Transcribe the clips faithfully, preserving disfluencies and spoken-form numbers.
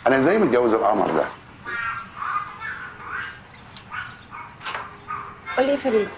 انا ازاي متجوز القمر ده؟ قولي يا فريد،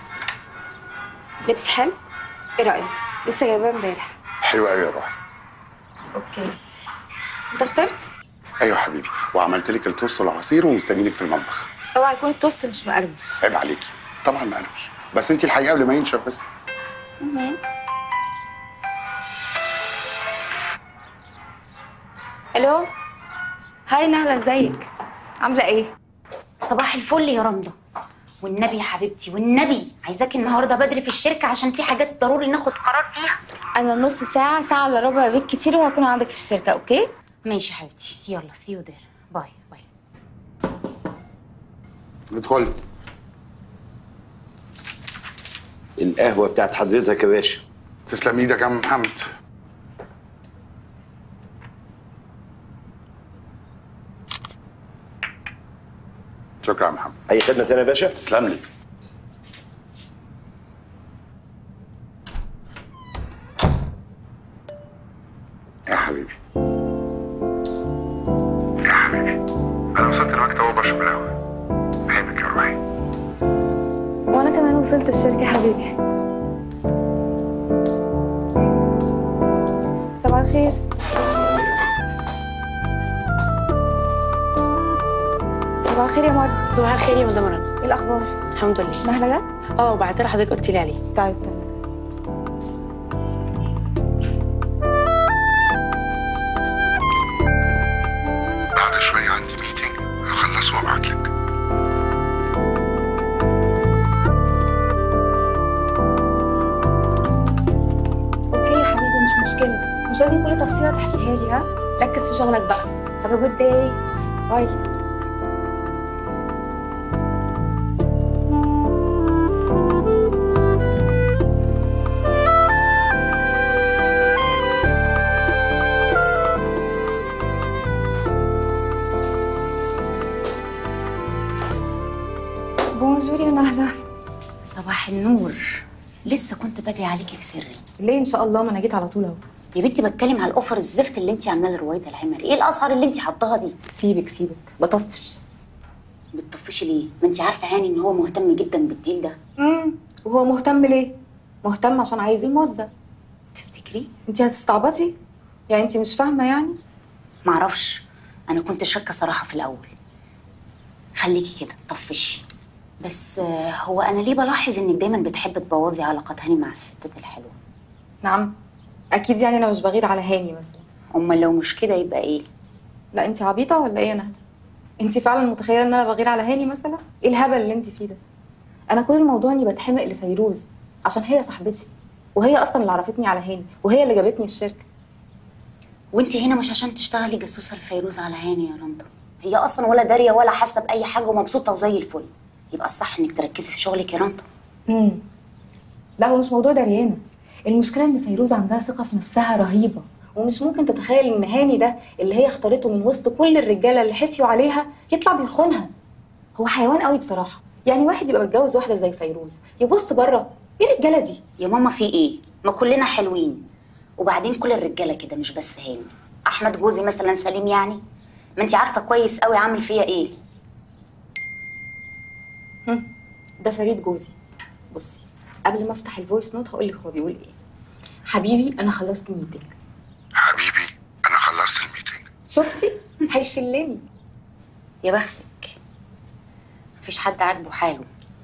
لبس حلو؟ ايه رايك؟ لسه جايباه امبارح. حلو قوي يا روحي. اوكي. انت فطرت؟ ايوه حبيبي، وعملت لك التوست والعصير ومستنيلك في المطبخ. اوعى يكون التوست مش مقرمش. عيب عليكي، طبعا مقرمش، بس انت الحقيقه قبل ما ينشف بس. اها. الو، هاي نهله، ازيك؟ عامله ايه؟ صباح الفل يا رندا. والنبي يا حبيبتي والنبي عايزاكي النهارده بدري في الشركه عشان في حاجات ضروري ناخد قرار فيها. انا نص ساعه ساعه الا ربع بالكتير وهكون عندك في الشركه. اوكي ماشي يا حبيبتي، يلا سي يو دير. باي باي. ادخل. القهوه بتاعت حضرتك يا باشا. تسلم ايدك يا عم محمد. شكرا يا محمد. اي خدمه تاني يا باشا؟ تسلم لي. يا حبيبي يا حبيبي، انا وصلت المكتب وبشرب القهوه. بحبك يا روحي. وانا كمان وصلت الشركه حبيبي. صباح الخير. صباح الخير يا مروه. صباح الخير يا مدام رنا. ايه الاخبار؟ الحمد لله. نهله جت؟ اه بعت لها حضرتك قلتي لي عليه. طيب تمام. بعد شويه عندي ميتنج هخلص وابعت لك. اوكي يا حبيبي، مش مشكله، مش لازم كل تفصيله تحكيها لي. ها، ركز في شغلك بقى. Have a good day. باي. بونجور يا نهله. صباح النور. لسه كنت بادئه عليكي في سري. ليه ان شاء الله؟ ما انا جيت على طول اهو. يا بنتي بتكلم على الاوفر الزفت اللي انت عاملاه لرويده العمري. ايه الاسعار اللي انت حطاها دي؟ سيبك سيبك، بطفش. بتطفشي ليه؟ ما انت عارفه هاني ان هو مهتم جدا بالديل ده. امم وهو مهتم ليه؟ مهتم عشان عايز الموز ده. تفتكري؟ انت هتستعبطي؟ يعني انت مش فاهمه يعني؟ معرفش، انا كنت شاكه صراحه في الاول. خليكي كده طفشي. بس آه، هو انا ليه بلاحظ انك دايما بتحبي تبوظي علاقات هاني مع الستات الحلوه؟ نعم، اكيد يعني انا مش بغير على هاني مثلا. امال لو مش كده يبقى ايه؟ لا انت عبيطه ولا ايه يا نهله؟ انت فعلا متخيله ان انا بغير على هاني مثلا؟ ايه الهبل اللي انت فيه ده؟ انا كل الموضوع اني بتحمق لفيروز عشان هي صاحبتي، وهي اصلا اللي عرفتني على هاني، وهي اللي جابتني الشركه. وانت هنا مش عشان تشتغلي جاسوسه لفيروز على هاني يا رندا. هي اصلا ولا داريه ولا حاسه باي حاجه ومبسوطه وزي الفل. يبقى الصح انك تركزي في شغلك يا رندا. امم لا، هو مش موضوع دريانه. المشكله ان فيروز عندها ثقه في نفسها رهيبه، ومش ممكن تتخيل ان هاني ده اللي هي اختارته من وسط كل الرجاله اللي حفيوا عليها يطلع بيخونها. هو حيوان قوي بصراحه. يعني واحد يبقى متجوز واحده زي فيروز يبص بره، ايه الرجاله دي؟ يا ماما في ايه؟ ما كلنا حلوين. وبعدين كل الرجاله كده مش بس هاني. احمد جوزي مثلا سليم يعني. ما انت عارفه كويس قوي عامل فيا ايه. هم، ده فريد جوزي. بصي، قبل ما افتح الفويس نوت هقول لك هو بيقول ايه. حبيبي انا خلصت الميتنج. حبيبي انا خلصت الميتنج. شفتي؟ هيشلني. يا بختك. مفيش حد عاجبه حاله.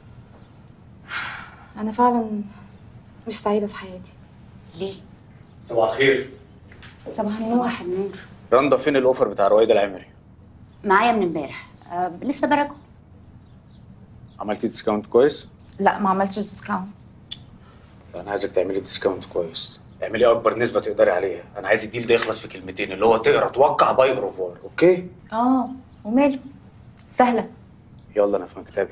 انا فعلا مش سعيده في حياتي. ليه؟ صباح الخير. صباح النور. صباح النور. رندا فين الاوفر بتاع رويده العمري؟ معايا من امبارح. أه لسه براجعه. عملتي ديسكاونت كويس؟ لا ما عملتش ديسكاونت. انا عايزك تعملي ديسكاونت كويس. اعملي اكبر نسبه تقدري عليها. انا عايز الديل ده يخلص في كلمتين، اللي هو تقرا توقع باي اوفر. اوكي؟ اه وماله، سهله. يلا انا في مكتبي.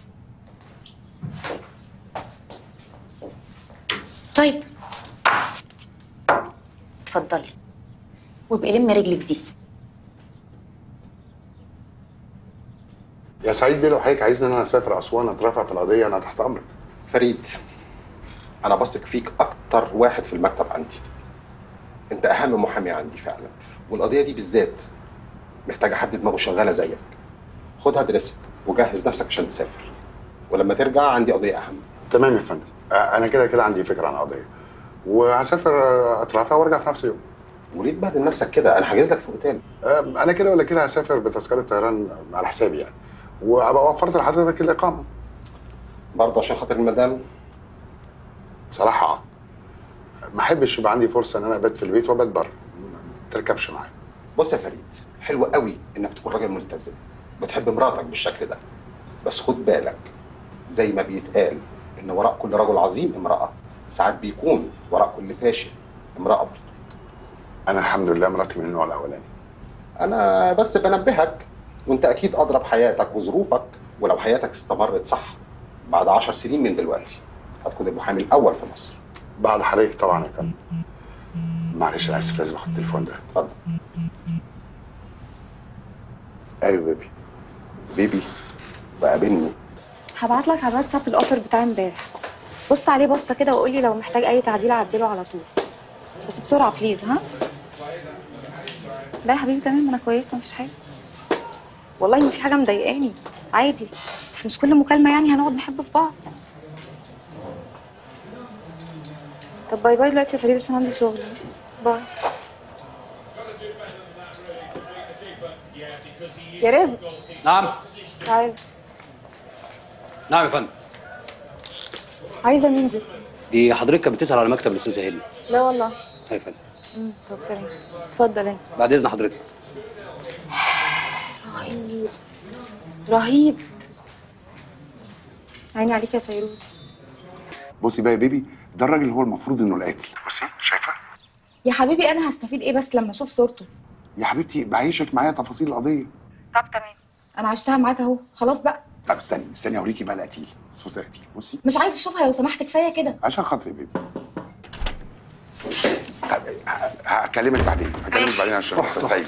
طيب اتفضلي وابقي لمي رجلك دي. يا سعيد بيه، لو حضرتك عايزني ان انا اسافر اسوان اترافع في القضيه انا تحت امرك. فريد، انا بثق فيك اكتر واحد في المكتب عندي. انت اهم محامي عندي فعلا، والقضيه دي بالذات محتاجه حد دماغه شغاله زيك. خدها ادرسها وجهز نفسك عشان تسافر، ولما ترجع عندي قضيه اهم. تمام يا فندم. انا كده كده عندي فكره عن القضيه، وهسافر اترافع وارجع في نفس اليوم. وليه تبهدل نفسك كده؟ انا حاجز لك في اوتيل. انا كده ولا كده هسافر بتذكره طيران على حسابي يعني، وابقى وفرت لحضرتك الاقامه. برضه عشان خاطر المدام؟ بصراحه ما احبش يبقى عندي فرصه ان انا ابات في البيت وابات بره، ما تركبش معايا. بص يا فريد، حلو قوي انك تكون راجل ملتزم بتحب مراتك بالشكل ده، بس خد بالك زي ما بيتقال ان وراء كل رجل عظيم امراه، ساعات بيكون وراء كل فاشل امراه برضه. انا الحمد لله مراتي من النوع الاولاني. انا بس بنبهك، وانت اكيد ادرى بحياتك وظروفك، ولو حياتك استمرت صح بعد عشر سنين من دلوقتي هتكون المحامي الاول في مصر. بعد حضرتك طبعا يا فندم. معلش انا اسف، لازم اخد التليفون ده. اتفضل. ايوه بيبي. بيبي وقابلني. هبعت لك على الواتساب الاوفر بتاع امبارح، بص عليه بصه كده وقول لي لو محتاج اي تعديل اعدله على طول، بس بسرعه بليز. ها؟ لا يا حبيبي تمام، انا كويسه مفيش حاجه والله، ما في حاجه مضايقاني عادي، بس مش كل مكالمه يعني هنقعد نحب في بعض. طب باي باي دلوقتي يا فريد عشان عندي شغل. باي. يا رزق. نعم. تعال. نعم يا فندم. عايزه مين دي؟ دي حضرتك كانت بتسأل على مكتب الاستاذه هيلي. لا والله. ايوه يا فندم. امم طب تمام، اتفضل انت. بعد اذن حضرتك. رهيب رهيب. عيني عليك يا فيروز. بصي بقى يا بيبي، ده الراجل اللي هو المفروض انه القاتل. بصي شايفه؟ يا حبيبي انا هستفيد ايه بس لما اشوف صورته؟ يا حبيبتي بعيشك معايا تفاصيل القضيه. طب تمام، انا عشتها معاك اهو، خلاص بقى. طب استني استني اوريكي بقى القتيل، صوت القتيل. بصي مش عايز اشوفها لو سمحت، كفايه كده. عشان خاطري يا بيبي. طب ه- هكلمك بعدين، هكلمك بعدين عشان سعيد.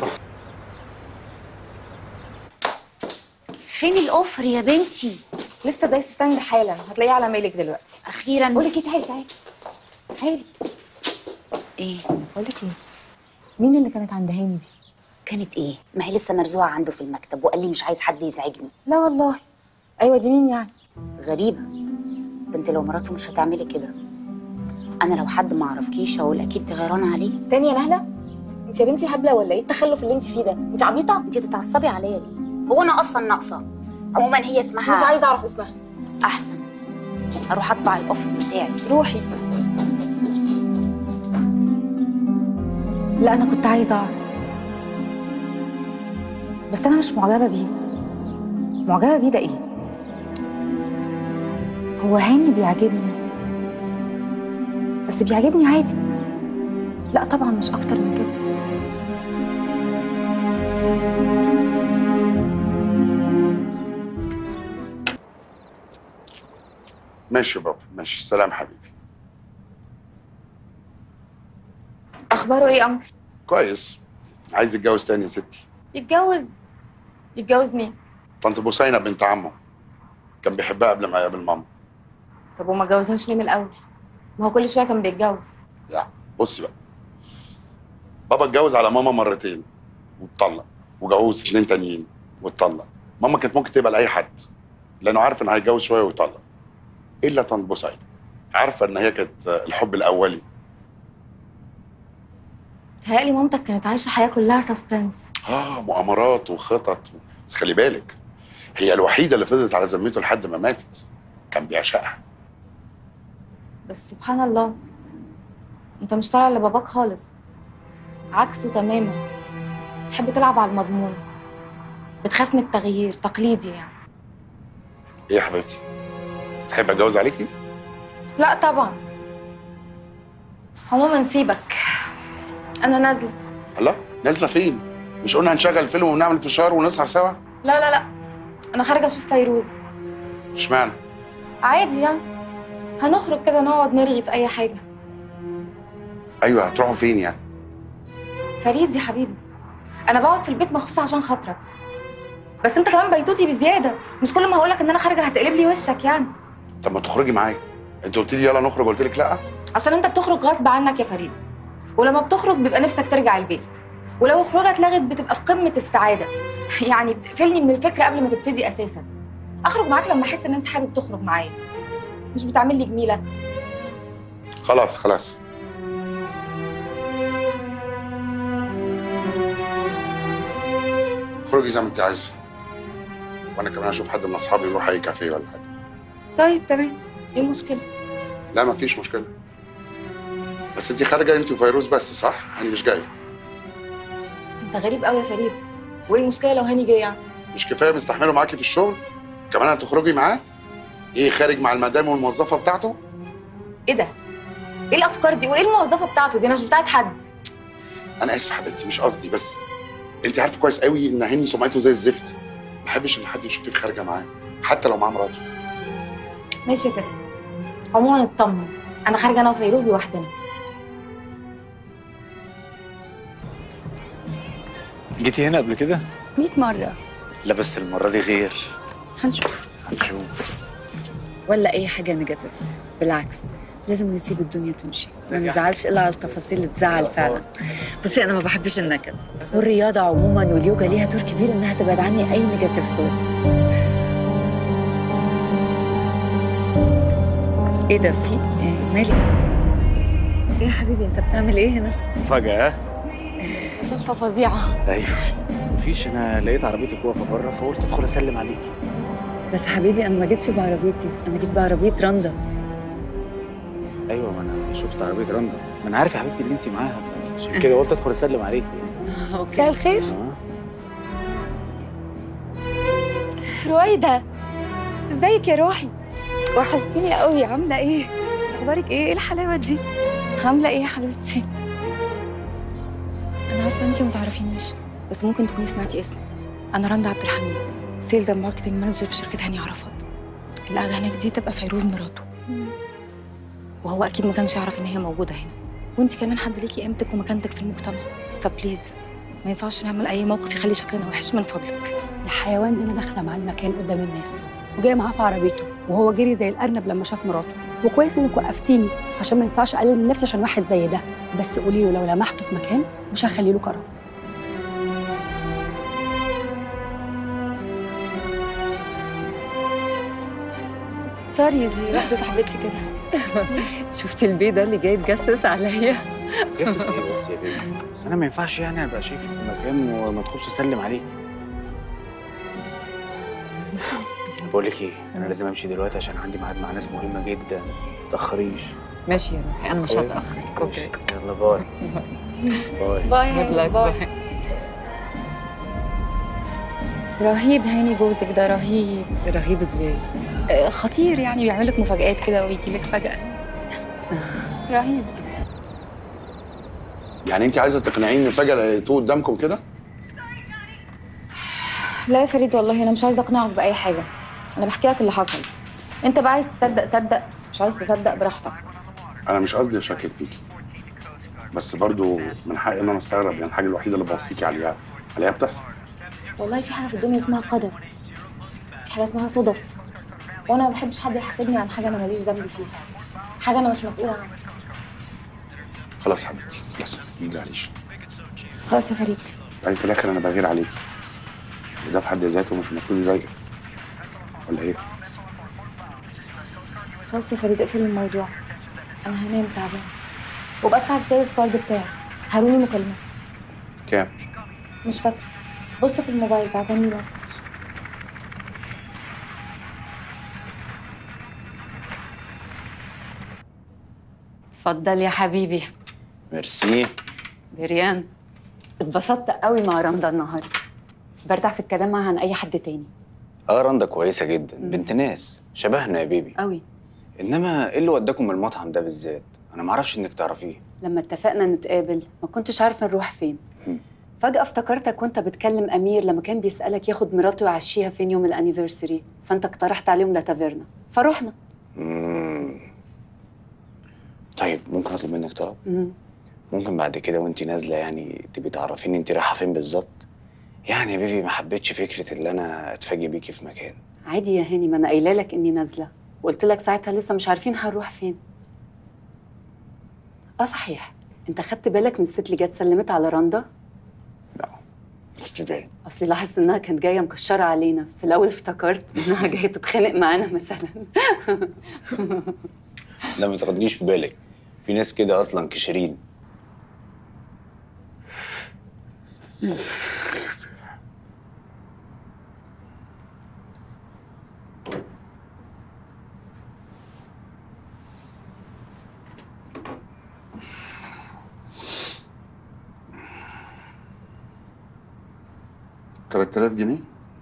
فين الاوفر يا بنتي؟ لسه دايس ستاند حالا، هتلاقيه على ميلك دلوقتي. اخيرا. بقول لك ايه، تعالي تعالي تعالي. ايه؟ بقول لك ايه، مين اللي كانت عند هاني دي؟ كانت ايه؟ ما هي لسه مرزوعه عنده في المكتب وقال لي مش عايز حد يزعجني. لا والله. ايوه دي مين يعني؟ غريبه، بنت لو مراته مش هتعملي كده. انا لو حد ما اعرفكيش هقول اكيد تغيرانه عليه. تاني يا نهله؟ انت يا بنتي هبله ولا ايه التخلف اللي انت فيه ده؟ انت عبيطه؟ انت تتعصبي عليا ليه؟ هو انا اصلا ناقصه؟ عموما هي اسمها مش عايزه اعرف اسمها. احسن اروح اطبع الاوفر بتاعي. روحي. لا انا كنت عايزه اعرف، بس انا مش معجبه بيه. معجبه بيه ده ايه؟ هو هاني بيعجبني، بس بيعجبني عادي. لا طبعا مش اكتر من كده. ماشي يا بابا، ماشي. سلام حبيبي. اخباره ايه انكل؟ كويس. عايز يتجوز تاني يا ستي. يتجوز؟ يتجوز مين؟ طنط بوسينة بنت عمه، كان بيحبها قبل ما يقابل ماما. طب وما اتجوزهاش ليه من الاول؟ ما هو كل شويه كان بيتجوز. يا بصي بقى، بابا اتجوز على ماما مرتين واتطلق، وجوز اتنين تانيين واتطلق. ماما كانت ممكن تقبل اي حد لانه عارف ان هيتجوز شويه ويطلق، الا طنط بوسينة عارفه ان هي كانت الحب الاولي. تهيألي مامتك كانت عايشه حياه كلها سسبنس. اه مؤامرات وخطط، بس خلي بالك هي الوحيده اللي فضلت على ذمته لحد ما ماتت، كان بيعشقها. بس سبحان الله، انت مش طالع لباباك خالص، عكسه تماما. بتحب تلعب على المضمون، بتخاف من التغيير، تقليدي يعني. ايه يا حبيبتي، تحب اتجوز عليكي؟ لا طبعا. عموما سيبك، انا نازله. الله، نازله فين؟ مش قلنا هنشغل فيلم ونعمل فشار ونسهر سوا؟ لا لا لا، انا خارجه اشوف فيروز. اشمعنى؟ عادي يعني، هنخرج كده نقعد نرغي في اي حاجه. ايوه هتروحوا فين يعني؟ فريد يا حبيبي، انا بقعد في البيت مخصوص عشان خاطرك، بس انت كمان بيتوتي بزياده، مش كل ما هقولك ان انا خارجه هتقلب لي وشك يعني. طب ما تخرجي معايا، انت قلت لي يلا نخرج قلت لك لا. عشان انت بتخرج غصب عنك يا فريد، ولما بتخرج بيبقى نفسك ترجع البيت، ولو خروجه اتلغت بتبقى في قمه السعاده. يعني بتقفلني من الفكره قبل ما تبتدي اساسا. اخرج معاك لما احس ان انت حابب تخرج معايا، مش بتعمل لي جميله. خلاص خلاص. خرجي زي ما انت عايزه، وانا كمان اشوف حد من اصحابي نروح اي كافيه ولا حاجه. طيب تمام، ايه المشكله؟ لا مفيش مشكله، بس انت خارجه انت وفيروز بس صح؟ هاني مش جاي. انت غريب قوي يا فريد. وايه المشكله لو هاني جاي يعني؟ مش كفايه مستحمله معاكي في الشغل؟ كمان هتخرجي معاه؟ ايه خارج مع المدام والموظفه بتاعته؟ ايه ده؟ ايه الافكار دي؟ وايه الموظفه بتاعته دي؟ انا مش بتاعت حد. انا اسف حبيبتي مش قصدي، بس انت عارفه كويس قوي ان هاني سمعته زي الزفت. ما بحبش ان حد يشوفك خارجه معاه حتى لو معاه مراته. ماشي يا فريد. عموما اطمن، انا خارجه انا وفيروز لوحدنا. جيتي هنا قبل كده؟ مية مرة. لا بس المرة دي غير. هنشوف. هنشوف. ولا أي حاجة نيجاتيف، بالعكس لازم نسيب الدنيا تمشي، ما نزعلش إلا على التفاصيل اللي تزعل فعلا. بصي أنا ما بحبش النكد، والرياضة عموما واليوجا ليها دور كبير إنها تبعد عني أي نيجاتيف ثوتس. إيه ده في إيه مالي؟ إيه يا حبيبي أنت بتعمل إيه هنا؟ مفاجأة. صدفه فظيعه. ايوه مفيش، انا لقيت عربيتك واقفه بره فقلت ادخل اسلم عليكي. بس حبيبي أنا ما جيتش بعربيتي، أنا جيت بعربية رندا. ايوه ما انا شفت عربيه رندا، ما انا عارف يا حبيبتي اللي انت معاها، عشان كده قلت ادخل اسلم عليكي. مساء الخير. آه. رويدة، ازيك يا روحي؟ وحشتيني قوي. عامله ايه؟ اخبارك ايه؟ ايه الحلاوه دي؟ عامله ايه يا حبيبتي؟ انا عارفه انتي ما تعرفينيش، بس ممكن تكوني سمعتي اسمي. انا رندا عبد الحميد، سيلز اند ماركتنج مانجر في شركه هاني عرفات. اللي قاعده هناك دي تبقى فيروز مراته. وهو اكيد ما كانش يعرف ان هي موجوده هنا. وانتي كمان حد ليكي قيمتك ومكانتك في المجتمع، فبليز ما ينفعش نعمل اي موقف يخلي شكلنا وحش من فضلك. الحيوان ده انا داخله مع المكان قدام الناس وجايه معاه في عربيته، وهو جري زي الارنب لما شاف مراته. وكويس انك وقفتيني عشان ما ينفعش اقلل من نفسي عشان واحد زي ده. بس قولي له لو لمحته في مكان مش هخلي له كرامه. سوري دي واحده صاحبتي كده. شفتي البيضة اللي جاي تجسس عليا؟ جسس ايه بس يا بيبي؟ بس انا ما ينفعش يعني ابقى شايفك في مكان وما ادخلش اسلم عليك. بقول لك ايه، انا لازم امشي دلوقتي عشان عندي ميعاد مع ناس مهمه جدا. ما تاخريش. ماشي يا روحي انا مش هتاخر. اوكي يلا باي. باي. باي. باي. رهيب هاني جوزك ده، رهيب. رهيب ازاي؟ آه خطير، يعني بيعمل لك مفاجآت كده ويجي لك فجأة. رهيب. يعني انت عايزه تقنعيني ان فجاه لقيتوه قدامكم كده؟ لا يا فريد والله انا مش عايزه اقنعك باي حاجه، انا بحكي لك اللي حصل. انت بقى عايز تصدق صدق، مش عايز تصدق براحتك. انا مش قصدي اشكك فيكي، بس برضو من حقي ان انا استغرب، يعني الحاجه الوحيده اللي بوصيكي عليها عليها بتحصل. والله في حاجه في الدنيا اسمها قدر، في حاجه اسمها صدف، وانا ما بحبش حد يحاسبني عن حاجه انا ماليش ذنب فيها، حاجه انا مش مسؤوله عنها. خلاص حبيبتي خلاص ما تزعليش. خلاص يا فريد. يعني في الاخر انا بغير عليكي، وده بحد ذاته مش المفروض يضايقك ولا ايه؟ خلاص يا فريد اقفل الموضوع، انا هنام تعبان، وابقى ادفع الكريدت كارد بتاعي. هاروني مكالمات. كام؟ مش فاكره، بص في الموبايل بعتني لي مسج. اتفضل يا حبيبي. ميرسي. بريان، اتبسطت قوي مع رندا النهارده، برتاح في الكلام معاها عن اي حد تاني. اه رندا كويسه جدا، بنت ناس شبهنا يا بيبي قوي. انما ايه اللي وداكم المطعم ده بالذات؟ انا ما اعرفش انك تعرفيه. لما اتفقنا نتقابل ما كنتش عارفه نروح فين. م. فجأة افتكرتك وانت بتكلم امير لما كان بيسألك ياخد مراته ويعشيها فين يوم الانيفرساري، فانت اقترحت عليهم ده تافيرنا فروحنا. امم طيب ممكن اطلب منك طلب؟ مم. ممكن بعد كده وانت نازله يعني تبقي تعرفيني انت رايحه فين بالظبط؟ يعني يا بيبي ما حبيتش فكره ان انا اتفاجئ بيكي في مكان. عادي يا هاني، ما انا قايله لك اني نازله وقلت لك ساعتها لسه مش عارفين هنروح فين. اه صحيح، انت خدت بالك من الست اللي جت سلمت على رندا؟ شفتش بالي. اصلي لاحظت انها كانت جايه مكشره علينا، في الاول افتكرت انها جايه تتخانق معانا مثلا. لا ما تاخدنيش في بالك، في ناس كده اصلا كشرين. تلات آلاف جنيه؟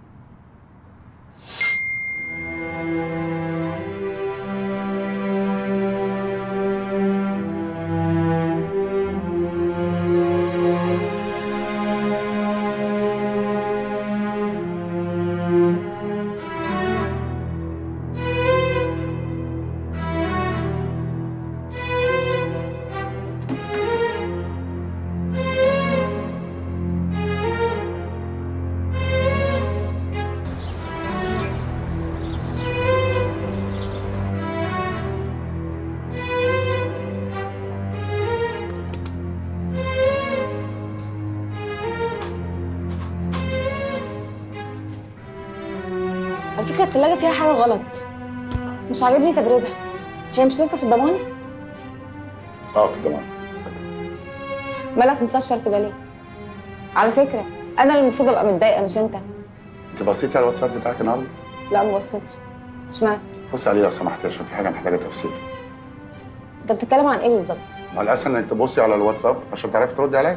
على فكره التلاجة فيها حاجه غلط، مش عاجبني تبريدها. هي مش لسه في الضمان؟ اه في الضمان. مالك مكشر كده ليه؟ على فكره انا اللي المفروض ابقى متضايقه مش انت. انت بصيتي على الواتساب بتاعك النهارده؟ لا ما بصيتش. اشمعنى؟ بصي عليه لو سمحتي عشان في حاجه محتاجه تفسير. انت بتتكلم عن ايه بالظبط؟ ما الاسهل انك تبصي على الواتساب عشان تعرفي تردي عليا.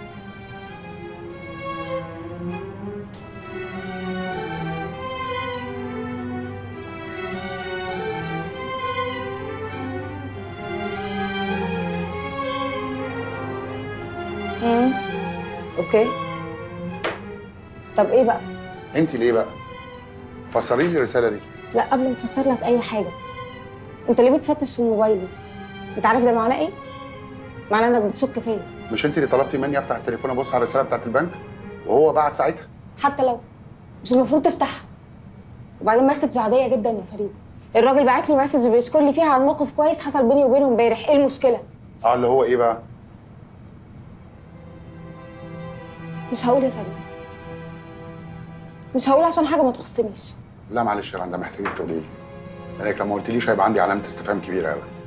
امم اوكي. طب ايه بقى؟ انت ليه بقى؟ فسري لي الرساله دي. لا قبل ما افسر لك اي حاجه، انت ليه بتفتش في موبايلي؟ انت عارف ده معناه ايه؟ معناه انك بتشك فيا. مش انت اللي طلبتي مني افتح التليفون ابص على الرساله بتاعت البنك وهو بعت ساعتها؟ حتى لو مش المفروض تفتحها. وبعدين مسج عاديه جدا يا فريد، الراجل بعت لي مسج بيشكر لي فيها عن موقف كويس حصل بيني وبينه امبارح. ايه المشكله؟ اه اللي هو ايه بقى؟ مش هقول يا فريد، مش هقول عشان حاجه ما تخصنيش. لا معلش يا رندا محتاجك تقولي لي، لانك لو ما قلتليش هيبقى عندي علامه استفهام كبيره قوي.